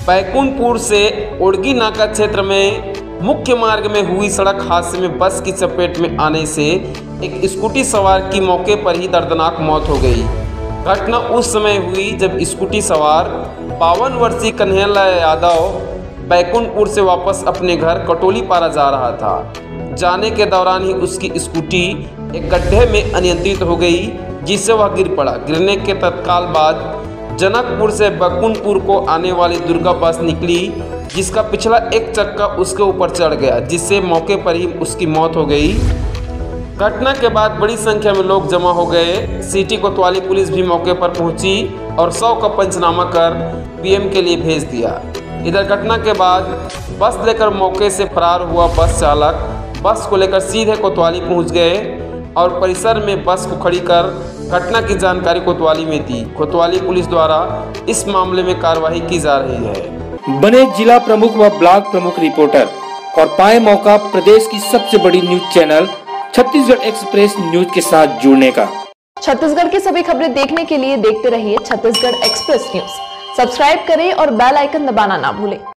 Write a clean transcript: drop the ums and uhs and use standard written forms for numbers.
बैकुंठपुर से ओड़गी नाका क्षेत्र में मुख्य मार्ग में हुई सड़क हादसे में बस की चपेट में आने से एक स्कूटी सवार की मौके पर ही दर्दनाक मौत हो गई। घटना उस समय हुई जब स्कूटी सवार 52 वर्षीय कन्हैयालाल यादव बैकुंठपुर से वापस अपने घर कटोलीपारा जा रहा था। जाने के दौरान ही उसकी स्कूटी एक गड्ढे में अनियंत्रित हो गई, जिससे वह गिर पड़ा। गिरने के तत्काल बाद जनकपुर से बैकुंठपुर को आने वाली दुर्गा बस निकली, जिसका पिछला एक चक्का उसके ऊपर चढ़ गया, जिससे मौके पर ही उसकी मौत हो गई। घटना के बाद बड़ी संख्या में लोग जमा हो गए। सिटी कोतवाली पुलिस भी मौके पर पहुंची और शव का पंचनामा कर पीएम के लिए भेज दिया। इधर घटना के बाद बस लेकर मौके से फरार हुआ बस चालक बस को लेकर सीधे कोतवाली पहुंच गए और परिसर में बस को खड़ी कर घटना की जानकारी कोतवाली में दी। कोतवाली पुलिस द्वारा इस मामले में कार्रवाई की जा रही है। बने जिला प्रमुख व ब्लॉक प्रमुख रिपोर्टर और पाए मौका प्रदेश की सबसे बड़ी news channel Chhattisgarh express news के साथ जुड़ने का। छत्तीसगढ़ की सभी खबरें देखने के लिए देखते रहिए छत्तीसगढ़ एक्सप्रेस न्यूज। सब्सक्राइब करें और बेल आइकन दबाना ना भूलें।